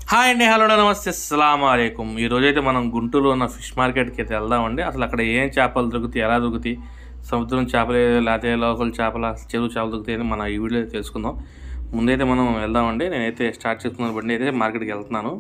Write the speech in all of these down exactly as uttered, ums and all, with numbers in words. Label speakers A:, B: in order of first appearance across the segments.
A: Hi అండి, hello నమస్తే, అస్సలాము అలైకుం. ఈరోజైతే మనం గుంటూరులో ఉన్న ఫిష్ మార్కెట్కి అయితే వెళ్దామండి. అసలు అక్కడ ఏం చేపలు దొరుకుతాయి, ఎలా దొరుకుతాయి, సముద్రం చేపలు లేకపోతే లోకల్ చేపల, చెరువు చేపలు దొరుకుతాయని మనం ఈ వీడియో తెలుసుకుందాం. ముందైతే మనం వెళ్దామండి. నేనైతే స్టార్ట్ చేసుకున్న బండి అయితే మార్కెట్కి వెళ్తున్నాను.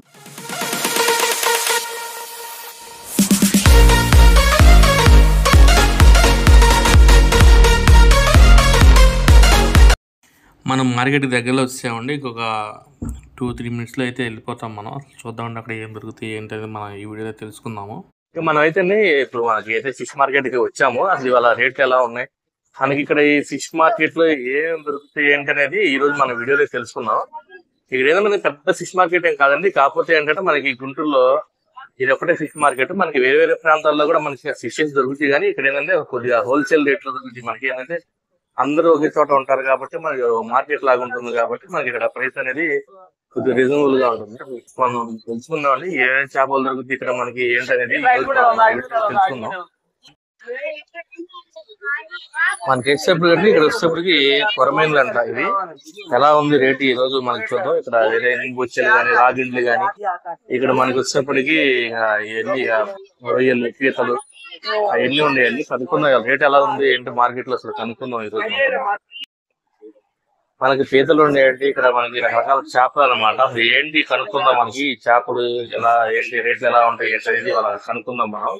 A: మనం మార్కెట్ దగ్గరలో వచ్చామండి. ఇంకొక టూ త్రీ మినిట్స్లో అయితే వెళ్ళిపోతాం. మనం అసలు చూద్దామండి అక్కడ ఏం దొరుకుతాయి ఏంటనేది మనం ఈ వీడియోలో తెలుసుకుందాము. ఇక మనం అయితే ఇప్పుడు మనకి అయితే ఫిష్ మార్కెట్కి వచ్చాము. అసలు ఇవాళ రేట్లు ఎలా ఉన్నాయి, మనకి ఇక్కడ ఈ ఫిష్ మార్కెట్లో ఏం దొరుకుతాయి ఏంటనేది ఈ రోజు మన వీడియోలో తెలుసుకుందాం. ఇక్కడ ఏదైనా పెద్ద ఫిష్ మార్కెట్ ఏం కాదండి. కాకపోతే ఏంటంటే మనకి గుంటూరులో ఇది ఒకటే ఫిష్ మార్కెట్. మనకి వేరే వేరే ప్రాంతాల్లో కూడా మనకి ఫిషెస్ దొరుకుతాయి, కానీ ఇక్కడ ఏంటంటే కొద్దిగా హోల్సేల్ రేట్లో దొరుకుతాయి. మనకి ఏంటంటే అందరూ ఒకే చోట ఉంటారు కాబట్టి మనకి మార్కెట్ లాగా ఉంటుంది కాబట్టి మనకి ఇక్కడ ప్రైస్ అనేది కొద్దిగా రీజనబుల్ గా ఉంటుంది. మనం తెలుసుకుందాం అండి ఏ చేపలు దొరుకుతాయి ఇక్కడ మనకి ఏంటనేది తెలుసుకుందాం. మనకి వచ్చేప్పటికి అంటే ఇక్కడ వచ్చేప్పటికి కొరమేన్లు అంట. ఇది ఎలా ఉంది రేటు ఈ రోజు మనకి చూద్దాం. ఇక్కడ వేరే బొచ్చెలు కానీ రాగిండ్లు కానీ ఇక్కడ మనకి వచ్చేప్పటికి ఎన్ని రొయ్యలు పీతలు అవన్నీ ఉన్నాయండి. కనుక్కుందాం రేట్ ఎలా ఉంది ఏంటి మార్కెట్ లో అసలు కనుక్కుందాం ఈ రోజు. మనకి పీతలు ఉన్నాయండి. ఇక్కడ మనకి రకరకాల చేపలు అనమాట. అసలు ఏంటి కనుక్కుందాం. మనకి చేపలు ఎలా ఏంటి రేట్లు ఎలా ఉంటాయి ఏంటి వాళ్ళ కనుక్కుందాం మనం.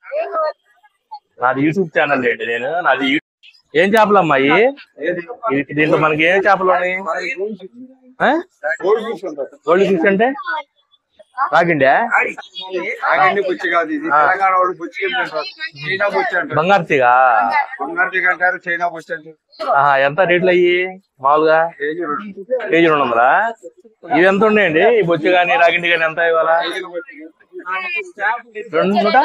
A: నాది యూట్యూబ్ ఛానల్ ఏంటి, నేను నాది ఏం చేపలు అమ్మాయి దీంట్లో మనకి ఏం చేపలు ఉన్నాయి? గోల్డ్ ఫిష్ అంటే రాగిండే బంగారుతీగా ఎంత రేట్లు అయ్యి మామూలుగా కేజీ రెండు వందలా? ఇవి ఎంత ఉన్నాయండి ఈ బొచ్చు కానీ రాగిండి కానీ ఎంత ఇవాళ? రెండు నూట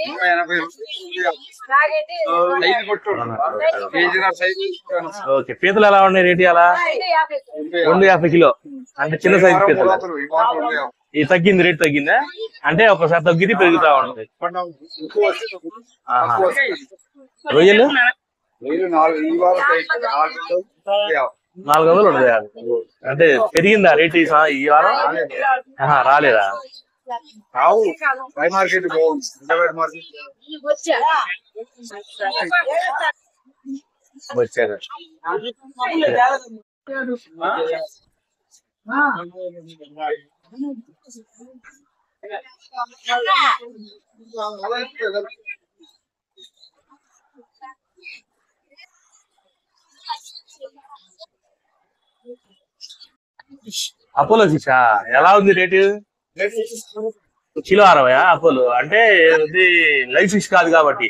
A: ఓకే. పీతలు ఎలా ఉన్నాయి రేటు? అలా రెండు యాభై కిలో అంటే చిన్న సైజు పీతలు. ఇది తగ్గింది, రేట్ తగ్గిందా? అంటే ఒకసారి తగ్గితే పెరుగుతా ఉంటుంది. రొయ్యలు నాలుగు వందలు ఉంటుంది. అంటే పెరిగిందా రేట్ ఈ వారం? రాలేదా? వచ్చారు. అపోలో ఫిషా ఎలా ఉంది రేటు? కిలో అరవై. అపోలో అంటే ఇది లైఫ్ ఫిష్ కాదు కాబట్టి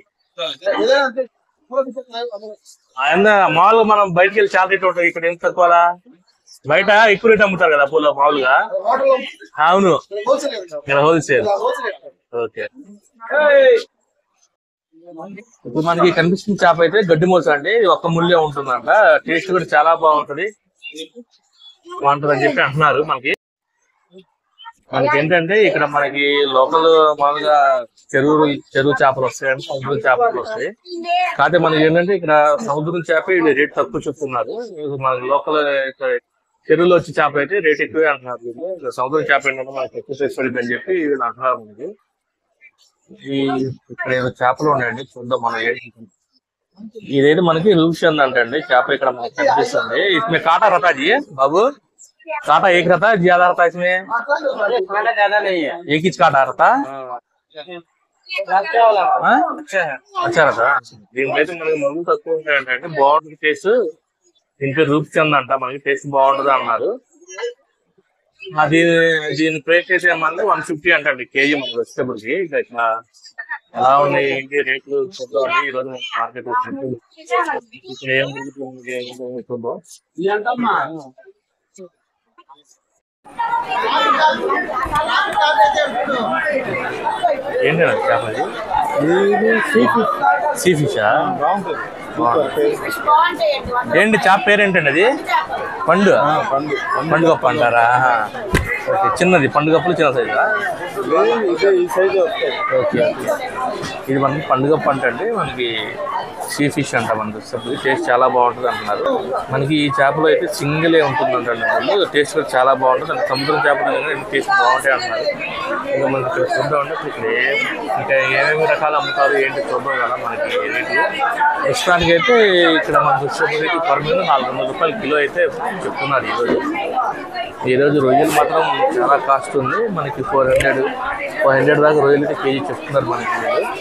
A: మామూలుగా మనం బయటకు వెళ్ళి చాలా రేట్ ఉంటుంది. ఇక్కడ ఎంత తక్కువలా? బయట ఎక్కువ రేట్ అమ్ముతారు కదా అపోలో మామూలుగా. అవును, ఇక్కడ హోల్సేల్. ఓకే. ఇప్పుడు మనకి కనిపిస్తున్న చేప అయితే గడ్డి మోస అండి. ఇది ఒక్క ముళ్ళే ఉంటుందంట. టేస్ట్ కూడా చాలా బాగుంటది బాగుంటుంది అని చెప్పి అంటున్నారు. మనకి మనకి ఏంటంటే ఇక్కడ మనకి లోకల్ మామూలుగా చెరువు చెరువు చేపలు వస్తాయి, సముద్రం చేపలు వస్తాయి. కాకపోతే మనకి ఏంటంటే ఇక్కడ సముద్రం చేప రేట్ తక్కువ చెప్తున్నారు. మనకి లోకల్ చెరువులో వచ్చే చేప అయితే రేట్ ఎక్కువే అంటున్నారు. సముద్రం చేప ఏంటంటే మనకి ఎక్కువ ప్రైస్ పడింది అని చెప్పి అంటున్నారు. మనకి ఈ ఇక్కడ ఏదో చేపలు ఉన్నాయండి, చూద్దాం మనం. ఇదైతే మనకి రూప్చంద్ అంటండి చేప ఇక్కడ మనకి కనిపిస్తుంది. इसमें काटा रहता जी बाबू? काटा एक रहता है, ज्यादा रहता है इसमें? ज्यादा नहीं है, एक ही काटा रहता है. अच्छा रहता. దీనికైతే మనకి మందు తక్కువ ఉంటాయంటే బాగుంటుంది టేస్ట్. దీని పేరు రూప్చంద్ అంట. మనకి టేస్ట్ బాగుంటది అన్నారు. అది దీని ప్రైస్ అయితే ఏమన్నా వన్ ఫిఫ్టీ అంటండి కేజీ మనకి వచ్చేటప్పటికి. ఇంకా ఇట్లా ఎలా ఉన్నాయి ఏంటి రేట్లు చూద్దాం. ఈ రోజు మార్కెట్ వచ్చినట్టు ఏం చూద్దాం. ఏంటి చేపది? సీ ఫిషా? ఏంటి చేప పేరేంటండి అది? పండు పండుగప్ప అంటారా? ఓకే. చిన్నది పండుగప్పలు చిన్న సైజా? ఓకే. ఇది మనకి పండుగప్ప అంటే అండి మనకి సీ ఫిష్ అంట మనకి వచ్చేటప్పుడు టేస్ట్ చాలా బాగుంటుంది అంటున్నారు. మనకి ఈ చేపలో అయితే సింగిలే ఉంటుంది అంటారు వాళ్ళు. టేస్ట్ కూడా చాలా బాగుంటుంది. అంటే సముద్రం చేపలు టేస్ట్ బాగుంటాయి అంటున్నారు. ఇంకా మనకి ఇక్కడ చూద్దాం అంటే ఇక్కడ ఏం ఇంకా ఏమేమి రకాలు అమ్ముతారు ఏంటి చూద్దాం కదా మనకి ఏంటి. రెస్టారెంట్కి అయితే ఇక్కడ మనకి వచ్చేటప్పటికి పర్ మీద నాలుగు వందల రూపాయలు కిలో అయితే చెప్తున్నారు ఈరోజు. ఈరోజు రొయ్యలు మాత్రం చాలా కాస్ట్ ఉంది. మనకి ఫోర్ హండ్రెడ్ ఫోర్ హండ్రెడ్ దాకా రొయ్యలు అయితే కేజీ చెప్తున్నారు మనకి.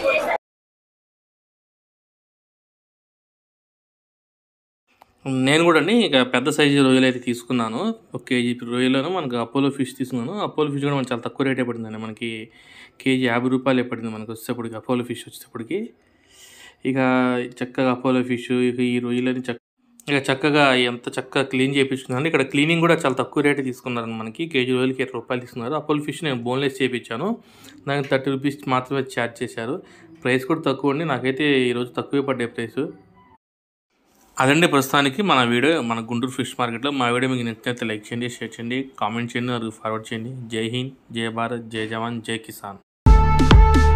A: నేను కూడా అండి ఇక పెద్ద సైజు రొయ్యలు అయితే తీసుకున్నాను. ఒక కేజీ రొయ్యలను మనకు అపోలో ఫిష్ తీసుకున్నాను. అపోలో ఫిష్ కూడా మనకి చాలా తక్కువ రేటే పడిందండి. మనకి కేజీ యాభై రూపాయలే పడింది మనకు వచ్చేటప్పటికి అపోలో ఫిష్ వచ్చేటప్పటికి. ఇక చక్కగా అపోలో ఫిష్ ఇక ఈ రొయ్యలని చక్క ఇక చక్కగా ఎంత చక్కగా క్లీన్ చేయించుకున్నాను. ఇక్కడ క్లీనింగ్ కూడా చాలా తక్కువ రేటే తీసుకున్నారు మనకి. కేజీ రొయ్యలకి ఇరవై రూపాయలు తీసుకున్నారు. అపోలో ఫిష్ నేను బోన్లెస్ చేయించాను. దానికి థర్టీ రూపీస్ మాత్రమే ఛార్జ్ చేశారు. ప్రైస్ కూడా తక్కువ అండి. నాకైతే ఈరోజు తక్కువే పడ్డాయి ప్రైస్. అదండి ప్రస్తుతానికి మన వీడియో మన గుంటూరు ఫిష్ మార్కెట్లో. మా వీడియో మీకు నచ్చినట్లయితే లైక్ చేయండి, షేర్ చేయండి, కామెంట్ చేయండి, మరియు ఫార్వర్డ్ చేయండి. జై హింద్, జై భారత్, జై జవాన్, జై కిసాన్.